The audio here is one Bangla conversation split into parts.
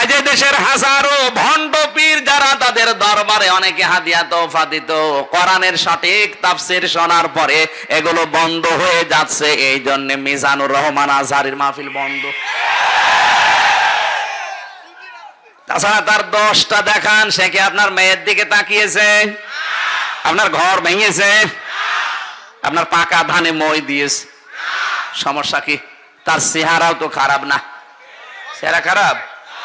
যে দেশের হাজারো ভণ্ড পীর যারা তাদের দরবারে অনেকে হাদিয়া তোফা দিত, কোরআনের সঠিক তাফসীর শোনার পরে এগুলো বন্ধ হয়ে যাচ্ছে। এই জন্য মিজানুর রহমান আজহারীর মাহফিল বন্ধ। তাছাড়া তার দোষটা দেখান, সে কি আপনার মেয়ের দিকে তাকিয়েছে? আপনার ঘর ভেঙেছে? আপনার পাকা ধানে মই দিয়েছে? সমস্যা কি? তার চেহারাও তো খারাপ না? চেহারা খারাপ?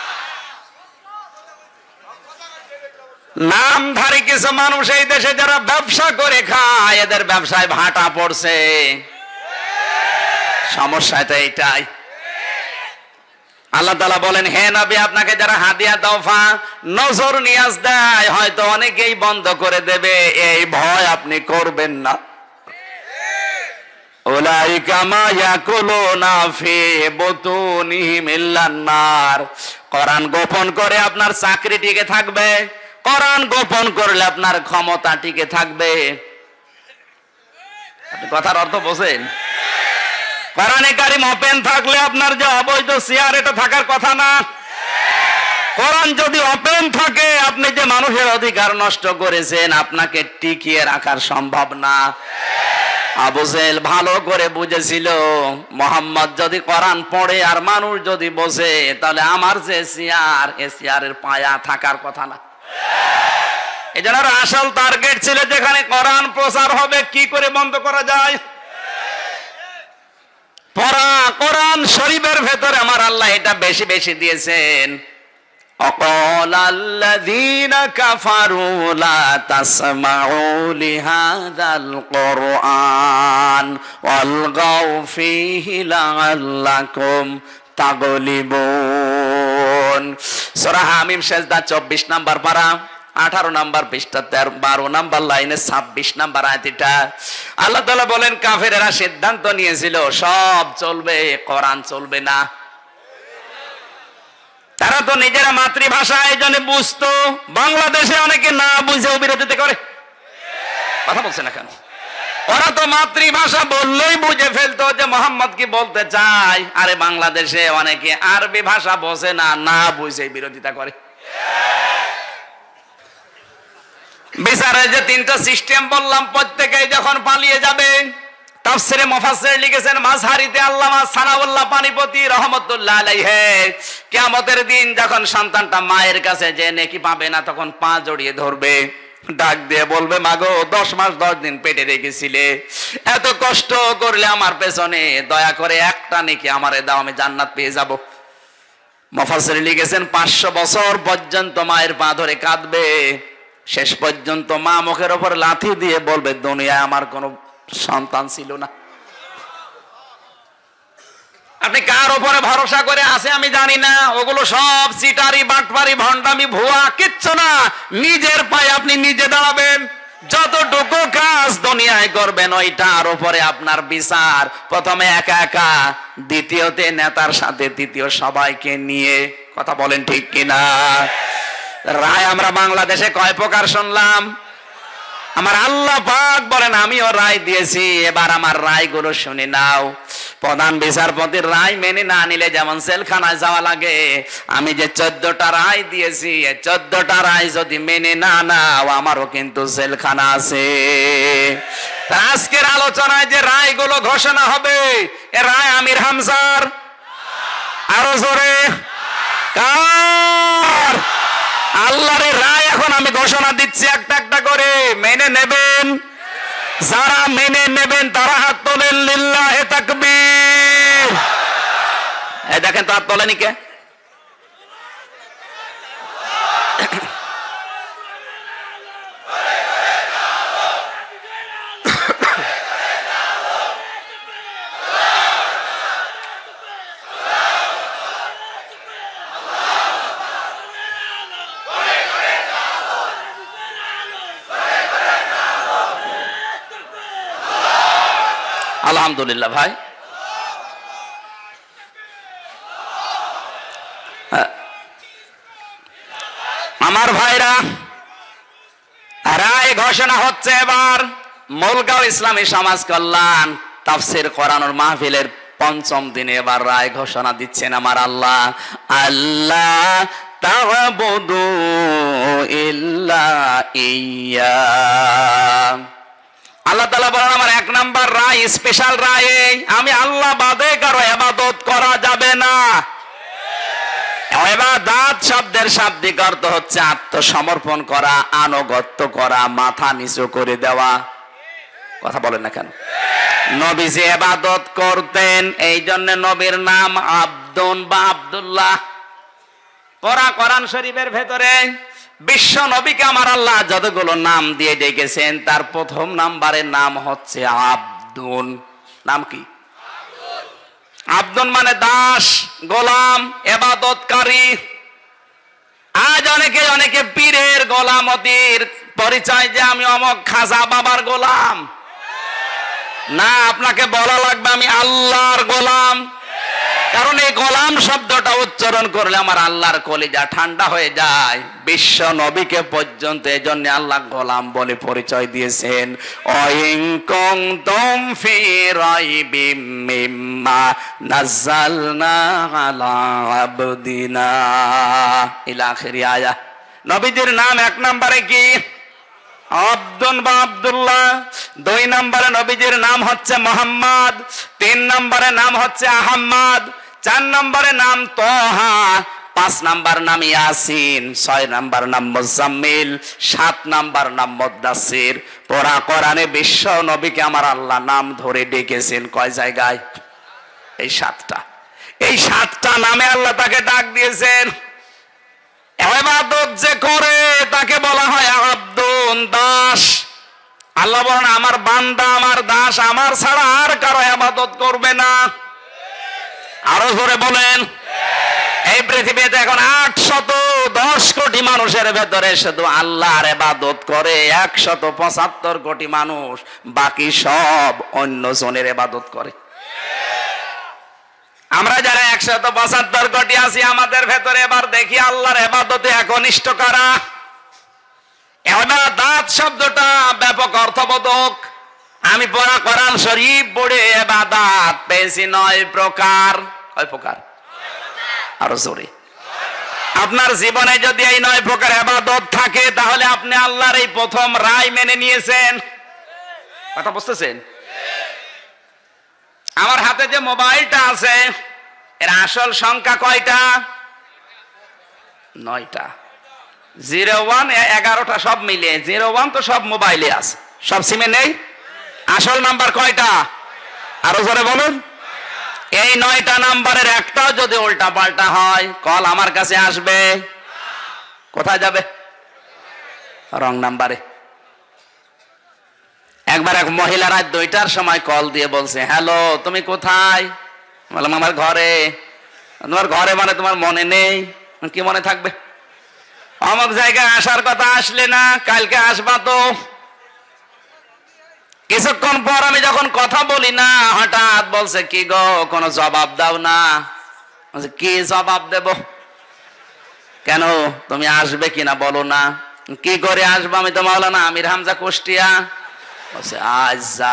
নামধারী কিছু মানুষ এই দেশে যারা ব্যবসা করে খায়, এদের ব্যবসায় ভাটা পড়ছে। সমস্যা তো এইটাই। আল্লাহ তাআলা বলেন, হে নবী, আপনাকে যারা হাদিয়া তোফা নজর নিয়াজ দেয় হয়তো অনেকেই বন্ধ করে দেবে, এই ভয় আপনি করবেন না। উলাইকা মা ইয়াকুলুনা ফি বুতুনিহিম ইল্লান নার। কোরআন গোপন করে আপনার চাকরি টিকে থাকবে, কোরআন গোপন করলে আপনার ক্ষমতা টিকে থাকবে। আপনি কথার অর্থ বোঝেন? কোরআনে কারিম ওপেন থাকলে আপনার যে অবৈধ শেয়ার, এটা থাকার কথা না। কোরআন যদি ওপেন থাকে, আপনি যে মানুষের অধিকার নষ্ট করেছেন, আপনাকে টিকিয়ে রাখার সম্ভব না। আবু জেহেল ভালো করে বুঝেছিল, মোহাম্মদ যদি কোরআন পড়ে আর মানুষ যদি বসে, তাহলে আমার যে চেয়ার, এ চেয়ারের পায়া থাকার কথা না। এই জন্য আসল টার্গেট ছিল যেখানে কোরআন প্রচার হবে, কি করে বন্ধ করা যায়। পড়া কোরআন শরীফের ভেতরে আমার আল্লাহ এটা বেশি বেশি দিয়েছেন। وقال الذين كفروا لا تسمعوا لهذا القرآن والغوا فيه لعلكم تغلبون। সূরা হামিম সেজদা 24 নম্বর পারা 18 নম্বর পৃষ্ঠা 12 নম্বর লাইনে 26 নম্বর আয়াতটা আল্লাহ তাআলা বলেন, কাফেরেরা সিদ্ধান্ত নিয়েছিল সব চলবে, কোরআন চলবে না। তারা তো নিজেরা মাতৃভাষা এই জন্য বুঝতো। বাংলাদেশে অনেকে না বুঝেও বিরোধিতা করে। কথা বলছে না কেন? ওরা তো মাতৃভাষা বললেই বুঝে ফেলতো যে মোহাম্মদ কি বলতে চায়। আরে বাংলাদেশে অনেকে আরবি ভাষা বোঝে না, না বুঝে বিরোধিতা করে। বিচারে যে তিনটা সিস্টেম বললাম, প্রত্যেকেই যখন পালিয়ে যাবে। তাফসিরে মুফাসসির লিখেছেন মাযহারিতে আল্লামা সানাউল্লাহ পানিপতি রাহমাতুল্লাহ আলাইহি, কিয়ামতের দিন যখন সন্তানটা মায়ের কাছে যে নেকি পাবে না, তখন পা জড়িয়ে ধরবে, ডাক দিয়ে বলবে, মাগো 10 মাস 10 দিন পেটে রেখেছিলে, এত কষ্ট করলে আমার পেছনে, দয়া করে একটা নেকি আমারে দাও, আমি জান্নাত পেয়ে যাব। মুফাসসির লিখেছেন 500 বছর পর্যন্ত মায়ের পা ধরে কাঁদবে, শেষ পর্যন্ত মা মুখের উপর লাথি দিয়ে বলবে, দুনিয়ায় আমার কোনো সন্তান ছিল না। আপনি কার উপরে ভরসা করে আছে আমি জানি না, ওগুলো সব চিটারি, বাটপারি, ভণ্ডামি, ভুয়া, কিচ্ছু না। নিজের পায়ে আপনি নিজে দাঁড়াবেন, যতটুকু কাজ দুনিয়ায় করবেন ওইটার উপরে আপনার বিচার। প্রথমে একা একা, দ্বিতীয়তে নেতার সাথে, তৃতীয় সবাইকে নিয়ে। কথা বলেন ঠিক কিনা? রায় আমরা বাংলাদেশে কয় প্রকার শুনলাম? আমার আল্লাহ পাক বলেন, আমিও রায় দিয়েছি, এবার আমার রায়গুলো শুনে নাও। প্রধান বিচারপতির রায় মেনে না নিলে যেমন জেলখানায় যাওয়া লাগে, আমি যে 14টা রায় দিয়েছি, 14টা রায় যদি মেনে না নাও, আমারও কিন্তু জেলখানা আছে। আজকের আলোচনায় যে রায়গুলো ঘোষণা হবে, এ রায় আমির হামজার? আরো জোরে কার? আল্লাহর রায় এখন আমি ঘোষণা দিচ্ছি, একটা একটা করে মেনে নেবেন। যারা মেনে নেবেন তারা হাত তোলেন, লিল্লাহে তাকবীর। এই দেখেন তো হাত তোলেনি কে? আলহামদুলিল্লাহ ভাই। আমার ভাইরা, রায় ঘোষণা হচ্ছে এবার। মুলগাঁও ইসলামী সমাজ কল্যাণ তাফসীর কোরআনুল মাহফিলের 5ম দিনে এবার রায় ঘোষণা দিচ্ছেন আমার আল্লাহ। আল্লাহ তা'বুদু ইল্লা ইয়্যা। আল্লাহ তাআলা বলেন আমার এক নাম্বার রায়, স্পেশাল রায়, আমি আল্লাহ বাদে কারো ইবাদত করা যাবে না। ইবাদত শব্দের শাব্দিক অর্থ হচ্ছে আত্মসমর্পণ করা, আনুগত্য করা, মাথা নিচু করে দেওয়া। কথা বলেন না কেন? নবী যে ইবাদত করতেন, এই জন্য নবীর নাম আব্দুন বা আব্দুল্লাহ। কোরআন শরীফের ভেতরে বিশ্ব নবীকে আমার আল্লাহ যতগুলো নাম দিয়ে ডেকেছেন, তার প্রথম নাম্বারের নাম হচ্ছে আব্দুন। নাম কি? আব্দুন মানে দাস, গোলাম, ইবাদতকারী। আজ অনেকে পীরের গোলামতির পরিচয় যে আমি অমক খাজা বাবার গোলাম। না, আপনাকে বলা লাগবে আমি আল্লাহর গোলাম। কারণ এই গোলাম শব্দটা উচ্চারণ করলে আমার আল্লাহর কলিজা ঠান্ডা হয়ে যায়। বিশ্ব নবীকে পর্যন্ত এই জন্য আল্লাহ গোলাম বলে পরিচয় দিয়েছেন। ওয়াইন কুনতুম ফি রাইবিম মিম্মা নাযালনা আলা আবদিনা ইলা আখিরি আয়া। নবীজির নাম এক নম্বরে কি? আব্দুন বা আব্দুল্লাহ। 2 নম্বরে নবীজির নাম হচ্ছে মোহাম্মদ। 3 নম্বরে নাম হচ্ছে আহমদ। 4 নম্বরে নাম তোহা। 5 নম্বর নাম ইয়াসিন। 6 নম্বর নাম মুজাম্মিল। 7 নম্বর নাম মুদ্দাসির। পুরা কোরআনে বিশ্ব নবীকে আমার আল্লাহ নাম ধরে ডেকেছেন কয় জায়গায়? এই 7টা। এই 7টা নামে আল্লাহ তাকে ডাক দিয়েছেন। ইবাদত যে করে তাকে বলা হয় আব্দুন, দাস। আল্লাহ বলেন আমার বান্দা, আমার দাস, আমার ছাড়া আর কারো ইবাদত করবে না। আরো জোরে বলেন। এই পৃথিবীতে এখন 810 কোটি মানুষের ভেতরে শুধু আল্লাহর ইবাদত করে 175 কোটি মানুষ, বাকি সব অন্য জনের ইবাদত করে। আমরা যারা 175 কোটি আছি, আমাদের ভেতরে এবার দেখি আল্লাহর ইবাদতে একনিষ্ঠ কারা। ইবাদত শব্দটা ব্যাপক অর্থবোধক। আমি পড়া কোরআন শরীফ পড়ে ইবাদত পেয়েছি 9 প্রকার। কয় প্রকার? আরো জোরে। আপনার জীবনে যদি এই 9 প্রকার ইবাদত থাকে, তাহলে আপনি আল্লাহর এই প্রথম রায় মেনে নিয়েছেন। কথা বুঝতেছেন? আমার হাতে যে মোবাইলটা আছে, এর আসল সংখ্যা কয়টা? 9টা। 01 11টা সব মিলে। 01 তো সব মোবাইলে আছে, সব সিমে নেই। আসল নাম্বার কয়টা? আরো জোরে বলুন। এই 9টা নাম্বারের একটাও যদি উল্টা পাল্টা হয়, কল আমার কাছে আসবে। কোথায় যাবে? রং নাম্বারে। একবার এক মহিলা রাত 2টার সময় কল দিয়ে বলছে, হ্যালো তুমি কোথায়? বললাম আমার ঘরে। তোমার ঘরে মানে তোমার মনে নেই? কি মনে থাকবে? অমুক জায়গায় আসার কথা, আসলে না, কালকে আসবা তো। কিছুক্ষণ পর আমি যখন কথা বলি না, হঠাৎ বলছে, কি গো কোনো জবাব দাও না। কি জবাব দেব? কেন, তুমি আসবে কিনা বলো না। কি করে আসবো? আমি তো মাওলানা আমির হামজা কুষ্টিয়া। বলছে আজ যা।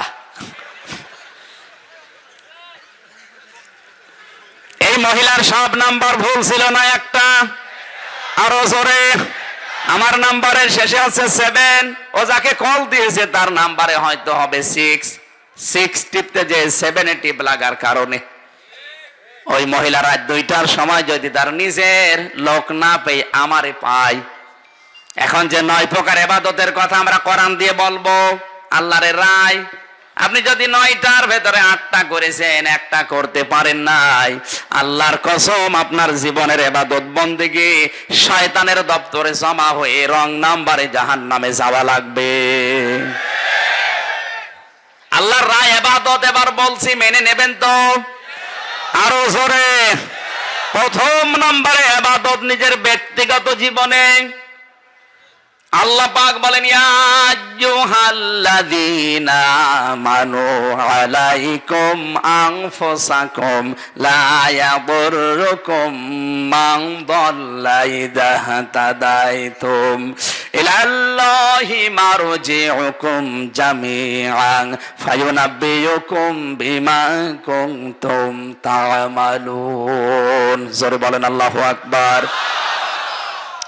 এই মহিলার সব নাম্বার ভুল ছিল না একটা? আরো জোরে। আমার নাম্বারের শেষে আছে 7। ও যাকে কল দিয়েছে তার নাম্বারে হয়তো হবে 6। 6 টিপতে যে 7 টিপ লাগার কারণে ওই মহিলা রাত 2টার সময় যদি তার নিজের লোক না পেয়ে আমারে পায়। এখন যে 9 প্রকার ইবাদতের কথা আমরা কোরআন দিয়ে বলবো, আল্লাহর রায়। আপনি যদি 9টার ভেতরে 8টা করেছেন, একটা করতে পারেন নাই, আল্লাহর কসম আপনার জীবনের ইবাদত বন্দেগী শয়তানের দপ্তরে জমা হয়ে রং নাম্বারে জাহান্নামে যাওয়া লাগবে। আল্লাহর রায় ইবাদত এবার বলছি, মেনে নেবেন তো? আরো জোরে। প্রথম নম্বরে ইবাদত নিজের ব্যক্তিগত জীবনে। আল্লাহ পাক বলেন, ইয়া আইয়ুহাল্লাযীনা আমানু আলাইকুম আনফুসাকুম লা ইয়াদুররুকুম মান দাল্লা ইযা হাতাদাইতুম ইলাল্লাহি মারজিউকুম জামিআন ফায়ুনাব্বিউকুম বিমা কুনতুম তা'মালুন। জোরে বলেন আল্লাহু আকবার।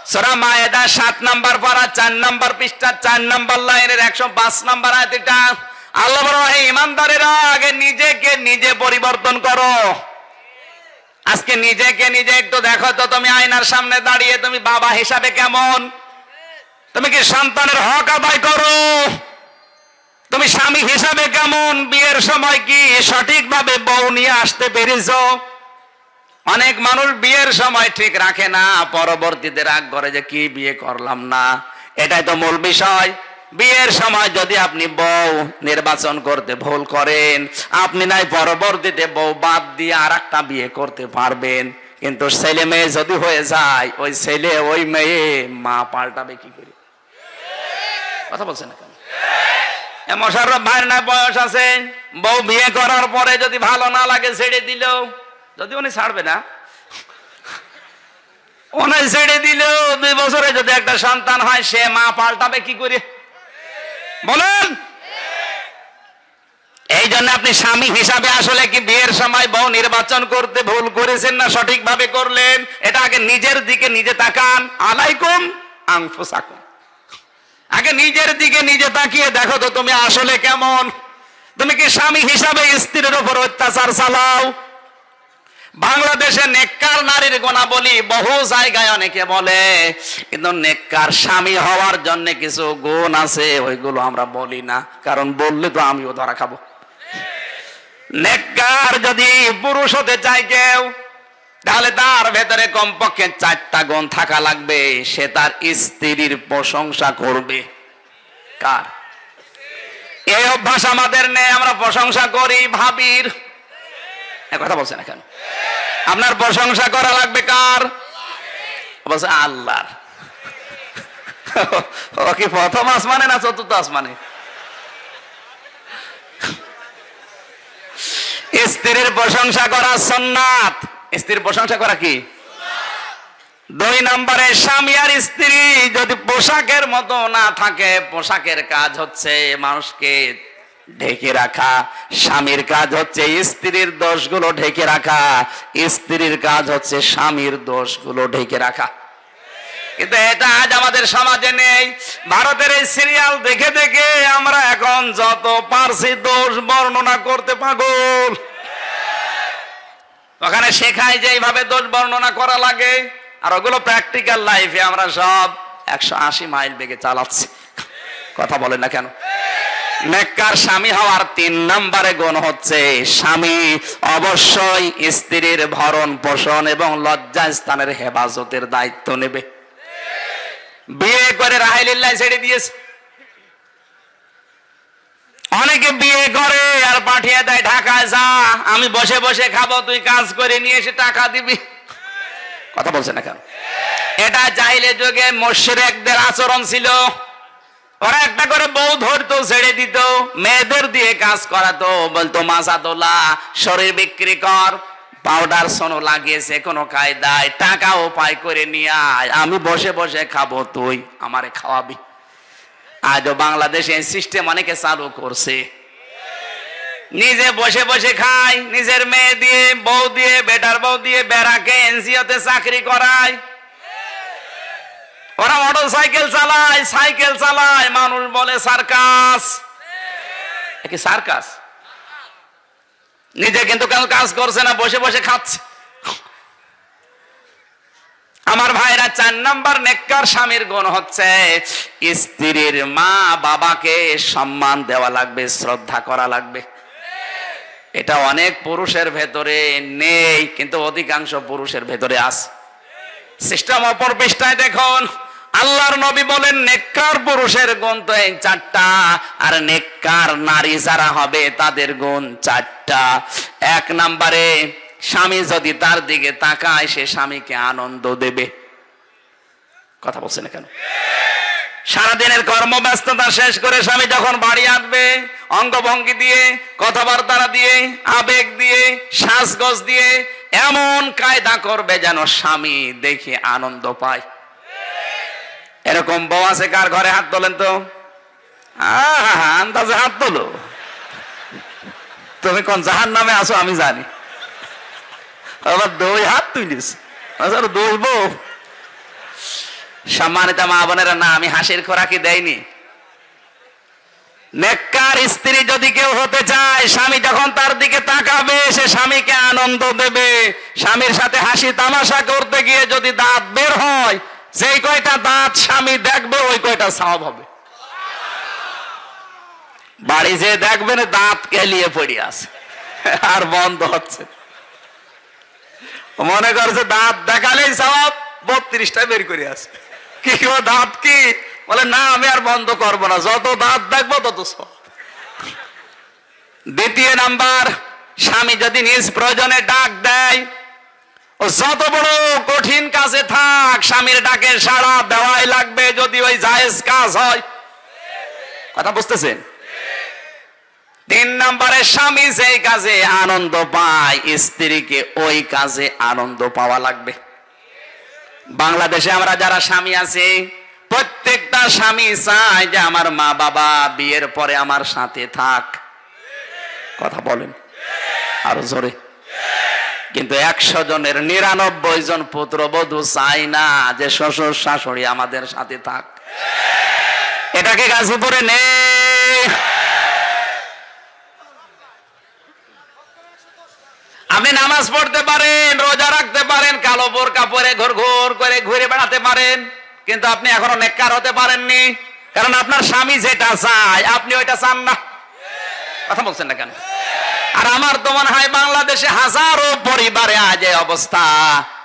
সূরা মায়েদা 7 নম্বর পারা 4 নম্বর পৃষ্ঠা 4 নম্বর লাইনের 105 নম্বর আয়াত। এটা আল্লাহ বলেন, হে ঈমানদারেরা, আগে নিজেকে নিজে পরিবর্তন করো। আজকে নিজেকে নিজে একটু দেখো তো, তুমি আয়নার সামনে দাঁড়িয়ে তুমি বাবা হিসাবে কেমন? তুমি কি সন্তানের হক আদায় করো? তুমি স্বামী হিসাবে কেমন? বিয়ের সময় কি সঠিকভাবে বউ নিয়ে আসতে পেরেছো? অনেক মানুষ বিয়ের সময় ঠিক রাখে না, পরবর্তীতে রাগ করে যে কি বিয়ে করলাম না। এটাই তো মূল বিষয়। বিয়ের সময় যদি আপনি বউ নির্বাচন করতে ভুল করেন, আপনি নাই পরবর্তীতে বউ বাদ দিয়ে আরেকটা বিয়ে করতে পারবেন। কিন্তু ছেলে মেয়ে যদি হয়ে যায়, ওই ছেলে ওই মেয়ে মা পাল্টাবে কি করে? কথা বলছেন না কেন? মোশাররফ ভাইয়ের না বয়স আছে, বউ বিয়ে করার পরে যদি ভালো না লাগে ছেড়ে দিল, যদি উনি ছাড়বে না, উনি ছেড়ে দিল, 2 বছরে যদি একটা সন্তান হয়, সে মা পাল্টাবে কি করে বলেন? এই জন্য আপনি স্বামী হিসাবে আসলে কি বিয়ের সময় বউ নির্বাচন করতে ভুল করেছেন না সঠিকভাবে করলেন? এটা আগে নিজের দিকে নিজে তাকান। আলাইকুম আনফুসাকুম। আগে নিজের দিকে নিজে তাকিয়ে দেখো তো তুমি আসলে কেমন। তুমি কি স্বামী হিসাবে স্ত্রীর উপর অত্যাচার চালাও? বাংলাদেশে নেককার নারীর গুণাবলী বহু জায়গায় অনেকে বলে, কিন্তু নেককার স্বামী হওয়ার জন্য কিছু গুণ আছে, ওইগুলো আমরা বলি না, কারণ বললে তো আমিও ধরা খাবো। নেককার যদি পুরুষ হতে চায় কেউ, তাহলে তার ভেতরে কমপক্ষে 4টা গুণ থাকা লাগবে। সে তার স্ত্রীর প্রশংসা করবে। কার? এই অভ্যাস আমাদের নেই, আমরা প্রশংসা করি ভাবির। কথা বলছেন না কেন? আপনার প্রশংসা করা লাগবে কার? বলছে আল্লাহর। ও কি প্রথম আসমানে না চতুর্থ আসমানে? স্ত্রীর প্রশংসা করা সুন্নাত। স্ত্রীর প্রশংসা করা কি? 2 নম্বরে, স্বামী আর স্ত্রী যদি পোশাকের মতো না থাকে, পোশাকের কাজ হচ্ছে মানুষকে ঢেকে রাখা, স্বামীর কাজ হচ্ছে স্ত্রীর দোষগুলো ঢেকে রাখা, স্ত্রীর কাজ হচ্ছে স্বামীর দোষগুলো ঢেকে রাখা। কিন্তু এটা আজ আমাদের সমাজে নেই। ভারতের এই সিরিয়াল দেখে দেখে আমরা এখন যত পারছি দোষ বর্ণনা করতে পাগল। ওখানে শেখায় যে এইভাবে দোষ বর্ণনা করা লাগে, আর ওগুলো প্র্যাকটিক্যাল লাইফে আমরা সব 180 মাইল বেগে চালাচ্ছি। কথা বলেন না কেন? নেককার স্বামী হওয়ার 3 নম্বরে গুণ হচ্ছে, স্বামী অবশ্যই স্ত্রীর ভরণ পোষণ এবং লজ্জা স্থানের হেফাজতের দায়িত্ব নেবে। বিয়ে করে রাহাইলিল্লাহ ছেড়ে দিয়েছে। অনেকে বিয়ে করে আর পাঠিয়ে দেয় ঢাকায়, যা আমি বসে বসে খাবো, তুই কাজ করে নিয়ে এসে টাকা দিবি। কথা বলছে না কেন? এটা জাহিলিয়াতের যুগে মুশরিকদের আচরণ ছিল। ওরা একটা করে বউ ধরতো, ছেড়ে দিত, মেয়েদের দিয়ে কাজ করাতো, বলতো মাছা তোলা, শরীর বিক্রি কর, পাউডার সোনো লাগিয়েছে কোনো কায়দায়, টাকা উপায় করে নিয়ে আয়, আমি বসে বসে খাবো, তুই আমারে খাওয়াবি। আজও বাংলাদেশে এই সিস্টেম অনেকে চালু করছে। নিজে বসে বসে খায়, নিজের মেয়ে দিয়ে, বউ দিয়ে, বেটার বউ দিয়ে বেড়াকে এনজিওতে চাকরি করায়। ওরা মোটর সাইকেল চালায়, সাইকেল চালায়, মানুষ বলে সার্কাস। কি সার্কাস? নিজে কিন্তু কেন কাজ করছে না, বসে বসে খাচ্ছে। আমার ভাইরা, 4 নম্বর নেককার স্বামীর গুণ হচ্ছে, স্ত্রীর মা বাবাকে সম্মান দেওয়া লাগবে, শ্রদ্ধা করা লাগবে। এটা অনেক পুরুষের ভেতরে নেই, কিন্তু অধিকাংশ পুরুষের ভেতরে আছে। সিস্টেম অপর পৃষ্ঠায় দেখুন, আল্লাহর নবী বলেন নেককার পুরুষের গুণ তো এই 4টা, আর নেককার নারী যারা হবে তাদের গুণ 4টা। 1 নম্বরে, স্বামী যদি তার দিকে তাকায়, সে স্বামীকে আনন্দ দেবে। কথা বলছে না কেন? সারাদিনের কর্মব্যস্ততা শেষ করে স্বামী যখন বাড়ি আসবে, অঙ্গভঙ্গি দিয়ে, কথাবার্তা দিয়ে, আবেগ দিয়ে, শ্বাসগোজ দিয়ে এমন কায়দা করবে যেন স্বামী দেখে আনন্দ পায়। এরকম বউ আছে কার ঘরে? হাত তোলেন তো। আন্দাজে হাত তোলো। তুমি কোন জাহান্নামে আছো আমি জানি। আবার 2 হাত তুলিস, 2 বউ। সম্মানিত মা বোনেরা, না আমি হাসির খোরাকি দেয়নি। নেককার স্ত্রী যদি কেউ হতে চায়, স্বামী যখন তার দিকে তাকাবে সে স্বামীকে আনন্দ দেবে। স্বামীর সাথে হাসি তামাশা করতে গিয়ে যদি দাঁত বের হয়, যেই কয়টা দাঁত স্বামী দেখবে ওই কয়টা সওয়াব হবে। বাড়ি যে দেখবেন দাঁত কেলিয়ে পড়ে আছে আর বন্ধ হচ্ছে, মনে করছে দাঁত দেখালেই সওয়াব, 32টা বের করে আছে। কি দাঁত কি বলে, না আমি আর বন্ধ করব না, যত দাঁত দেখবো তত সওয়াব। দ্বিতীয় নাম্বার, স্বামী যদি নিজ প্রয়োজনে ডাক দেয়, ও যত বড় কঠিন কাজে থাক স্বামীর ডাকে সাড়া দেওয়াই লাগবে, যদি ওই জায়েজ কাজ হয়। কথা বুঝতেছেন? 3 নম্বরে, স্বামী যেই কাজে আনন্দ পায় স্ত্রীকে ওই কাজে আনন্দ পাওয়া লাগবে। বাংলাদেশে আমরা যারা স্বামী আছি, প্রত্যেকটা স্বামী চায় যে আমার মা বাবা বিয়ের পরে আমার সাথে থাক। কথা বলেন আরো জোরে। কিন্তু 100 জনের 99 জন পুত্রবধূ চায় না যে শ্বশুর শাশুড়ি আমাদের সাথে থাক। এটাকে গাজীপুরে নেই। আপনি নামাজ পড়তে পারেন, রোজা রাখতে পারেন, কালো বোরকা পরে ঘুর ঘুর করে ঘুরে বেড়াতে পারেন, কিন্তু আপনি এখনো নেককার হতে পারেননি, কারণ আপনার স্বামী যেটা চায় আপনি ওইটা চান না। কথা বলছেন না কেন? আর আমার তো মনে হয় বাংলাদেশে হাজারো পরিবারে আজ এই অবস্থা।